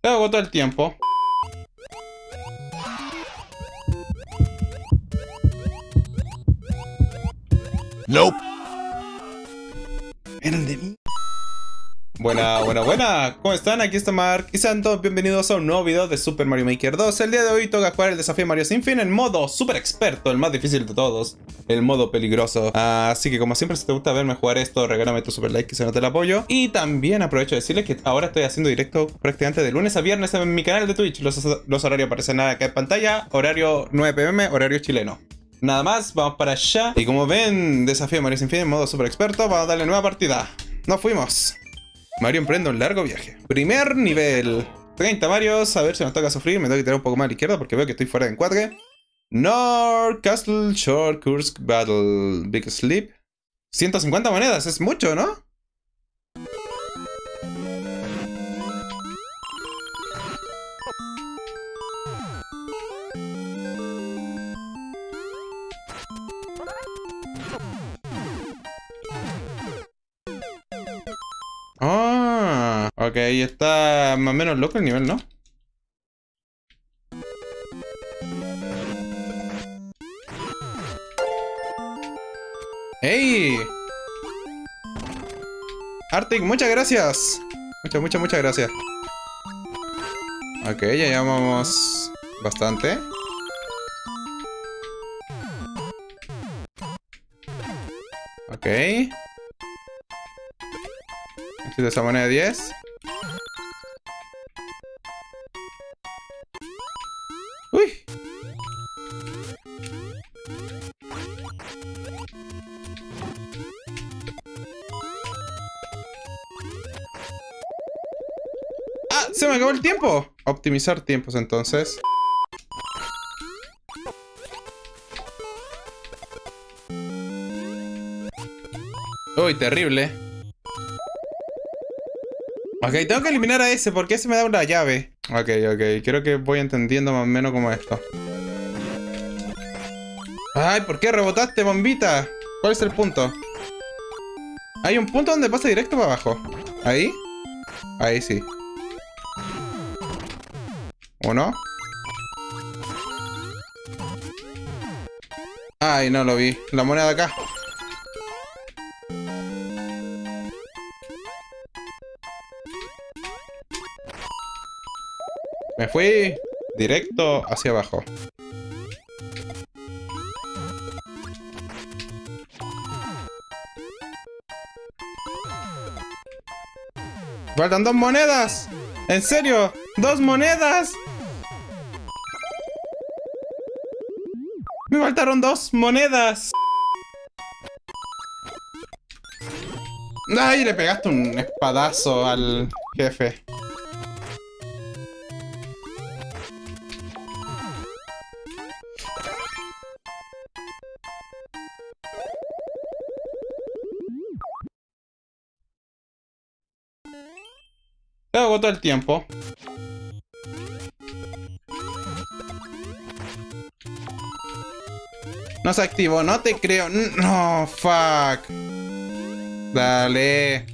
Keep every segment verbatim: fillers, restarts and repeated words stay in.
Lo hago todo el tiempo. Nope. Era el de mí. Buena, buena, buena. ¿Cómo están? Aquí está Mark y sean todos bienvenidos a un nuevo video de Super Mario Maker dos. El día de hoy toca jugar el desafío Mario Sin Fin en modo super experto, el más difícil de todos, el modo peligroso. Así que como siempre, si te gusta verme jugar esto, regálame tu super like que se note el apoyo. Y también aprovecho de decirles que ahora estoy haciendo directo prácticamente de lunes a viernes en mi canal de Twitch. Los, los horarios aparecen acá en pantalla. Horario nueve p m, horario chileno. Nada más, vamos para allá. Y como ven, desafío Mario Sin Fin en modo super experto. Vamos a darle nueva partida. Nos fuimos. Mario emprende un largo viaje. Primer nivel. treinta Marios. A ver si nos toca sufrir. Me tengo que tirar un poco más a la izquierda porque veo que estoy fuera de encuadre. North Castle Shore Kursk Battle. Big Sleep. ciento cincuenta monedas. Es mucho, ¿no? Ah, ok, está más o menos loco el nivel, ¿no? ¡Ey! Arctic, muchas gracias. Muchas, muchas, muchas gracias. Ok, ya llevamos bastante. Ok. Necesito esa moneda de diez. Uy. ¡Ah! ¡Se me acabó el tiempo! Optimizar tiempos entonces. Uy, terrible. Ok, tengo que eliminar a ese porque ese me da una llave. Ok, ok, creo que voy entendiendo más o menos como esto. Ay, ¿por qué rebotaste, bombita? ¿Cuál es el punto? Hay un punto donde pasa directo para abajo. ¿Ahí? Ahí sí. ¿Uno? Ay, no lo vi. La moneda acá. Me fui directo hacia abajo. ¡Faltan dos monedas! ¿En serio? ¡Dos monedas! ¡Me faltaron dos monedas! ¡Ay! Le pegaste un espadazo al jefe. Lo hago todo el tiempo. No se activó, no te creo. No, fuck. Dale.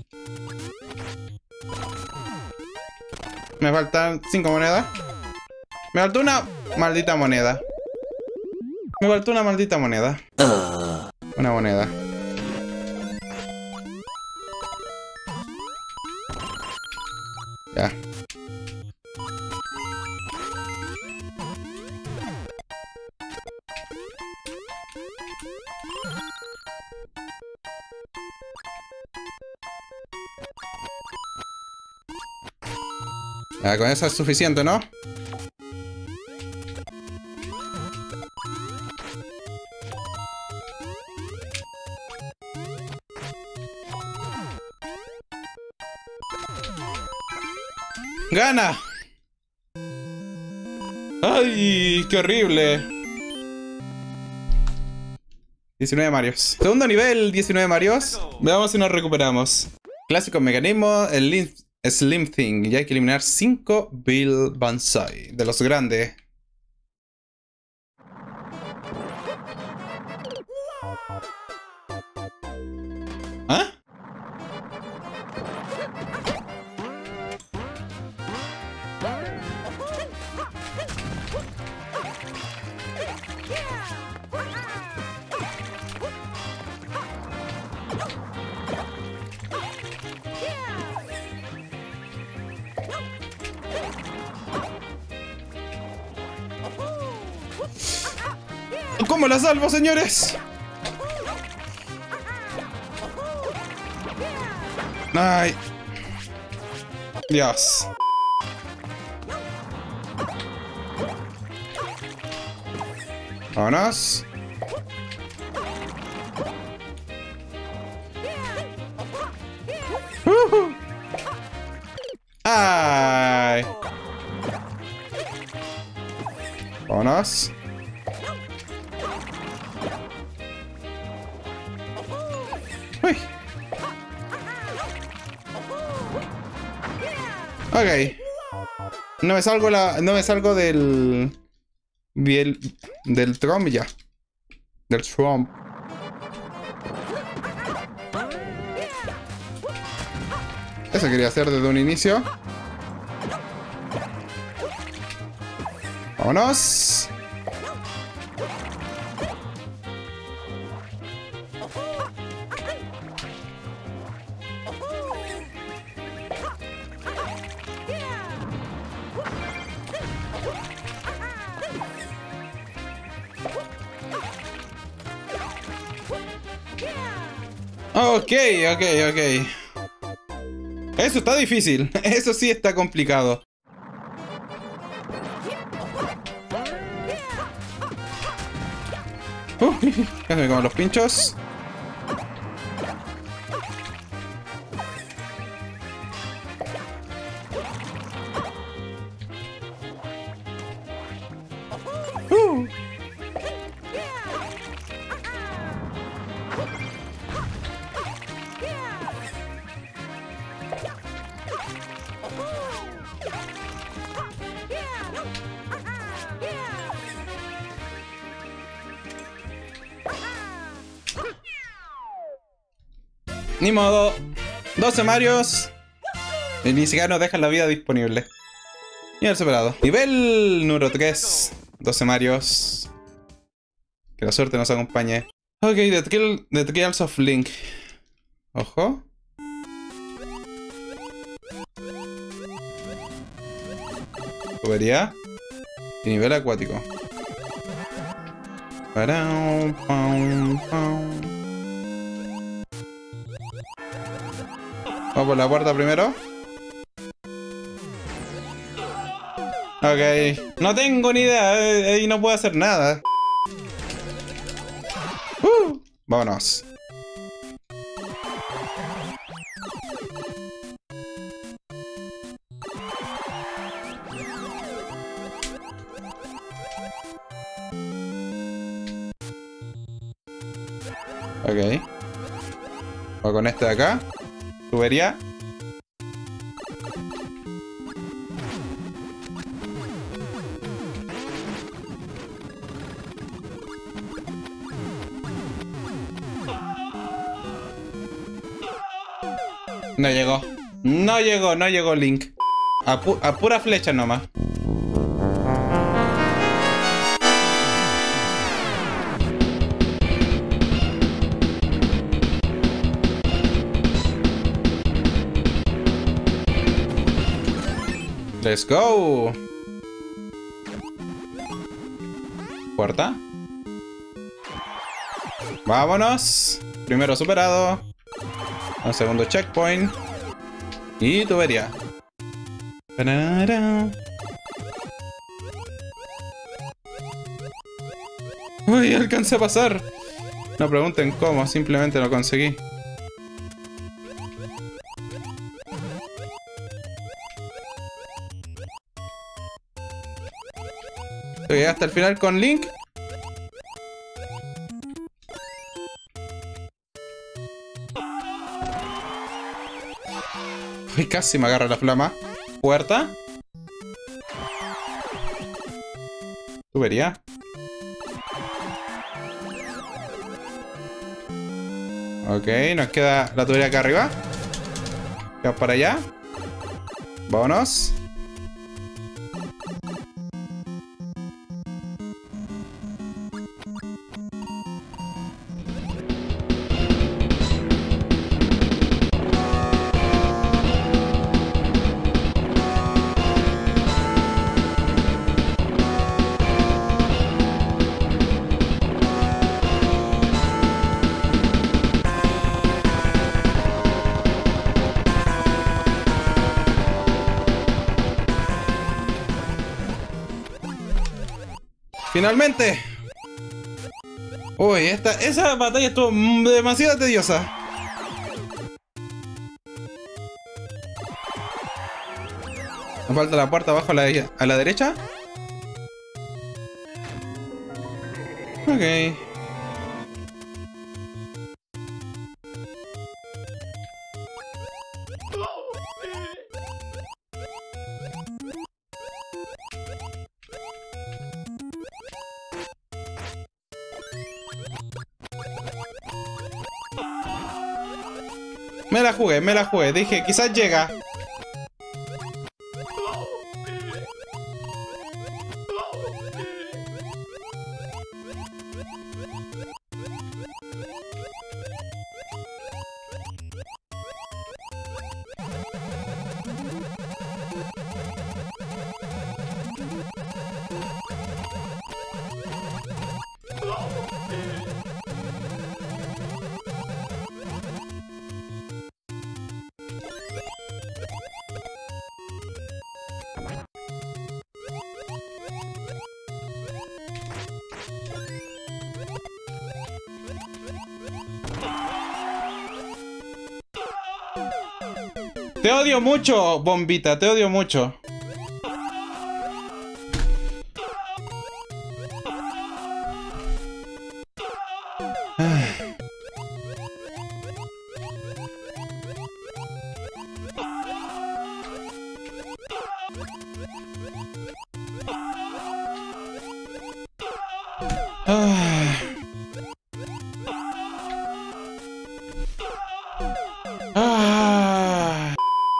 Me faltan cinco monedas. Me faltó una maldita moneda. Me faltó una maldita moneda. Una moneda. Ya. Ya, con eso es suficiente, ¿no? ¡Gana! ¡Ay! ¡Qué horrible! diecinueve Marios. Segundo nivel, diecinueve Marios. Veamos si nos recuperamos. Clásico mecanismo, el Lim Slim Thing. Y hay que eliminar cinco Bill Banzai. De los grandes. ¿Ah? ¿Cómo la salvo, señores? Ay. Dios. Vámonos. Uh-huh. Ay. Vámonos. Uy. Ok. No me salgo la. No me salgo del. Del. Del Trump ya. Del Trump. Eso quería hacer desde un inicio. Vámonos. Ok, ok, ok. Eso está difícil. Eso sí está complicado. Uh, déjame comer los pinchos. Uh. Ni modo. doce Marios. Y ni siquiera nos dejan la vida disponible. Nivel superado. Nivel número tres. doce Marios. Que la suerte nos acompañe. Ok, The, Trial, the Trials of Link. Ojo. Tubería. Y nivel acuático. Parao, pam, pam. Vamos por la puerta primero. Ok. No tengo ni idea. Ahí no puedo hacer nada. Uh, vámonos. Ok. Voy con este de acá. Tubería. No llegó. No llegó, no llegó Link. A, pu a pura flecha nomás. Let's go. Puerta. Vámonos. Primero superado. Un segundo checkpoint. Y tubería. Uy, alcancé a pasar. No pregunten cómo, simplemente lo conseguí. Llegué hasta el final con Link. Uy, casi me agarra la flama. Puerta. Tubería. Ok, nos queda la tubería acá arriba. Vamos para allá. Vámonos. ¡Finalmente! Uy, esta, esa batalla estuvo demasiado tediosa. Me falta la puerta abajo a la, a la derecha. Ok. Me la jugué, me la jugué. Dije, quizás llega. Te odio mucho, bombita, te odio mucho. Ah. Ah.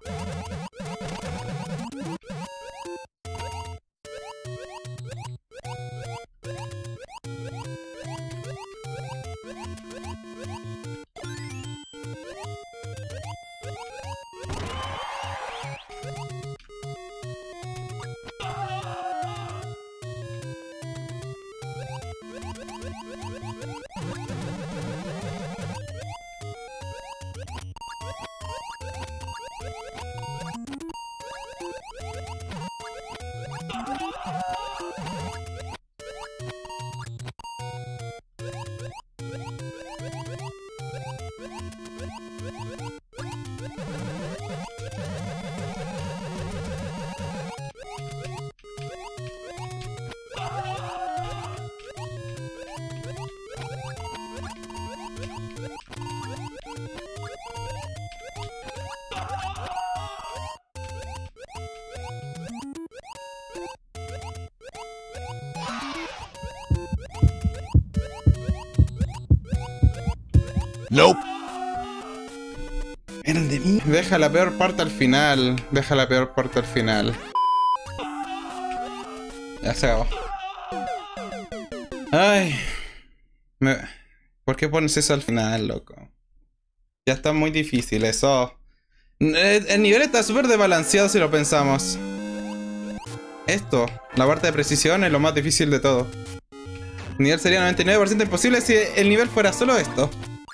Nope. Eran de mí. Deja la peor parte al final. Deja la peor parte al final. Ya se acabó. Ay. Me... ¿Por qué pones eso al final, loco? Ya está muy difícil eso. El nivel está súper desbalanceado si lo pensamos. Esto, la parte de precisión, es lo más difícil de todo. El nivel sería noventa y nueve por ciento imposible si el nivel fuera solo esto.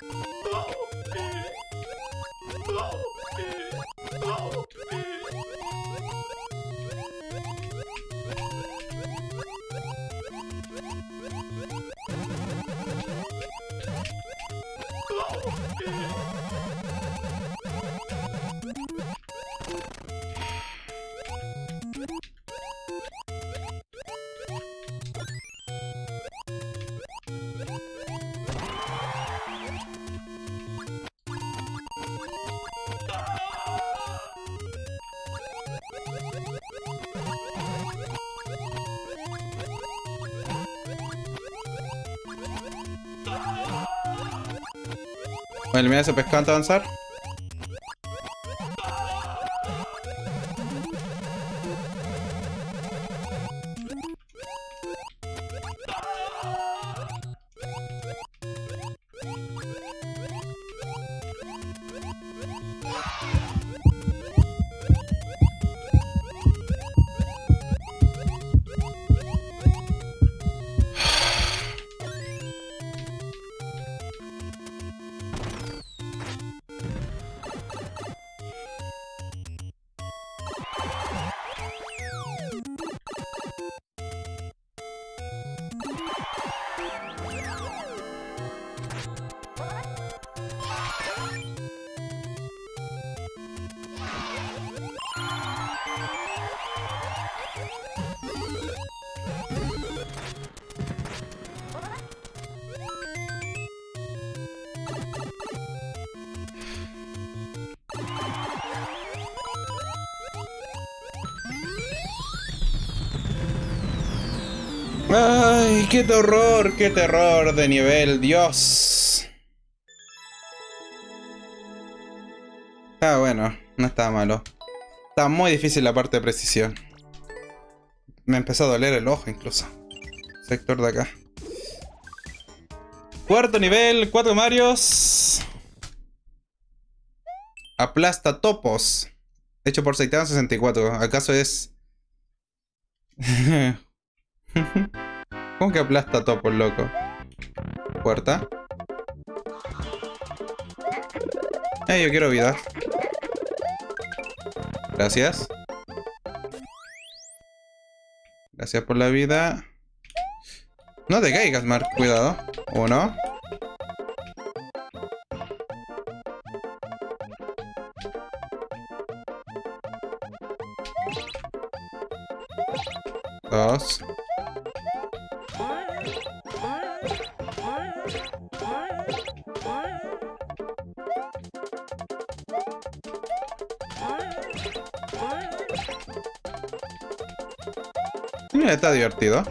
Voy a eliminar ese pescado antes de avanzar. Ay, qué terror, qué terror de nivel, Dios. Ah, bueno, no estaba malo. Estaba muy difícil la parte de precisión. Me empezó a doler el ojo incluso. Sector de acá. Cuarto nivel, cuatro Marios. Aplasta topos. Hecho por Seitan sesenta y cuatro. ¿Acaso es...? ¿Cómo que aplasta topos, loco? Puerta. Eh, yo quiero vida. Gracias. Gracias por la vida. No te caigas, Mark. Cuidado. Uno. Dos. Mira, está divertido.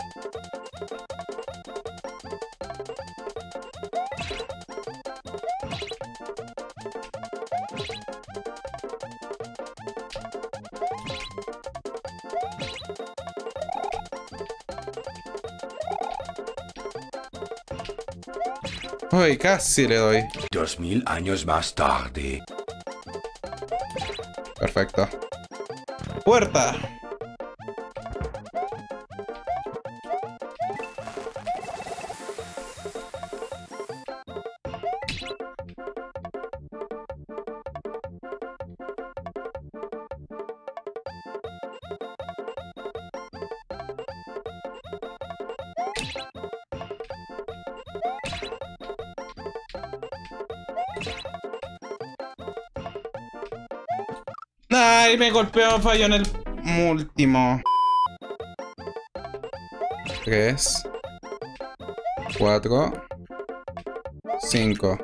Uy, casi le doy. Dos mil años más tarde. Perfecto. Puerta. Ay, me golpeó, falló en el último. Tres. Cuatro. Cinco.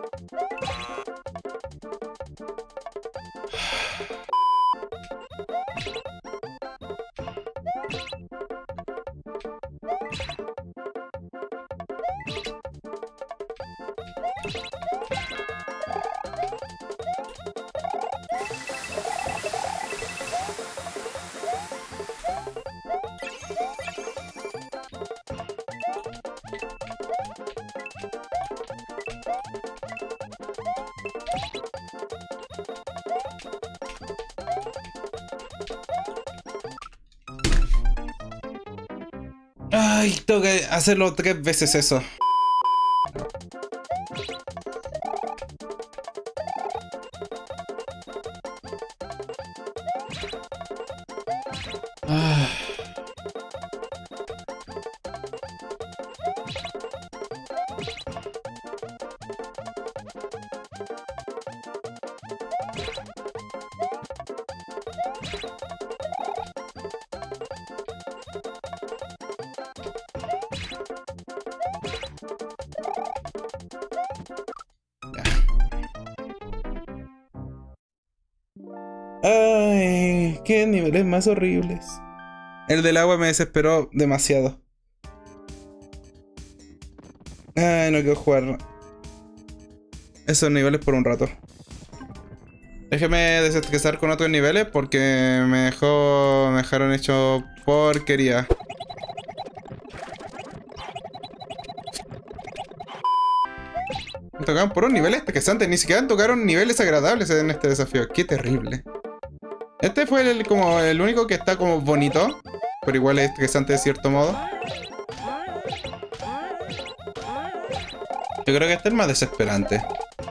Ay, tengo que hacerlo tres veces eso. Ah. Ay, qué niveles más horribles. El del agua me desesperó demasiado. Ay, no quiero jugar esos niveles por un rato. Déjeme desestresar con otros niveles porque me dejó. Me dejaron hecho porquería. Me tocaron por un nivel estresante, ni siquiera tocaron niveles agradables en este desafío. Qué terrible. Este fue el, como el único que está como bonito, pero igual es estresante de cierto modo. Yo creo que este es el más desesperante.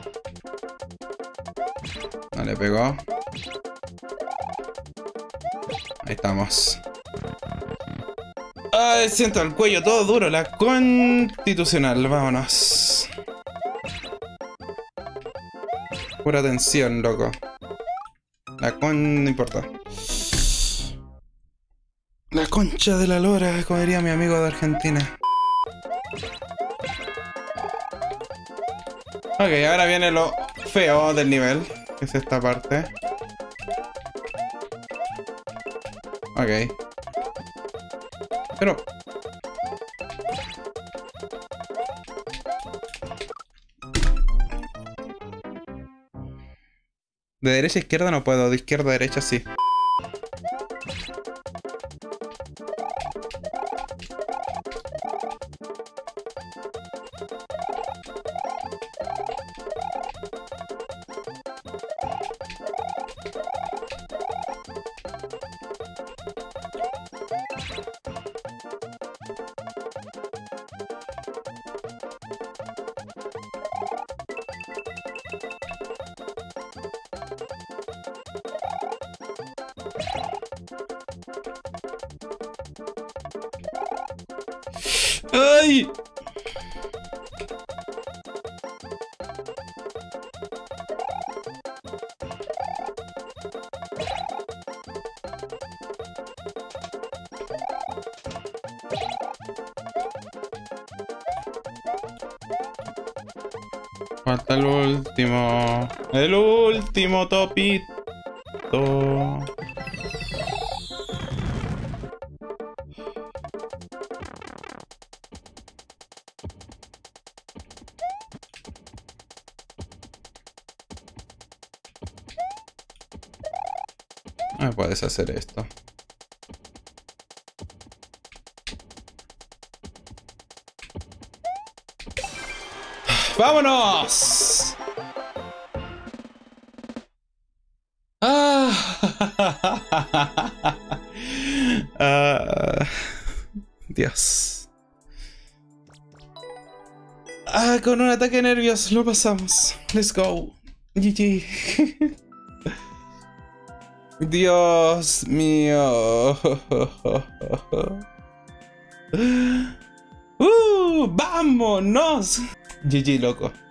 No le pegó. Ahí estamos. Ay, siento el cuello todo duro. La constitucional, vámonos. Pura tensión, loco. La con... no importa. La concha de la lora, como diría mi amigo de Argentina. Ok, ahora viene lo feo del nivel, que es esta parte. Ok. Pero... De derecha a izquierda no puedo, de izquierda a derecha sí. ¡Ay! Falta el último. El último topito. No puedes hacer esto. ¡Vámonos! Ah. Ah. Dios. Ah, con un ataque de nervios lo pasamos. Let's go. G G. Dios mío. Uh, ¡vámonos! G G, loco.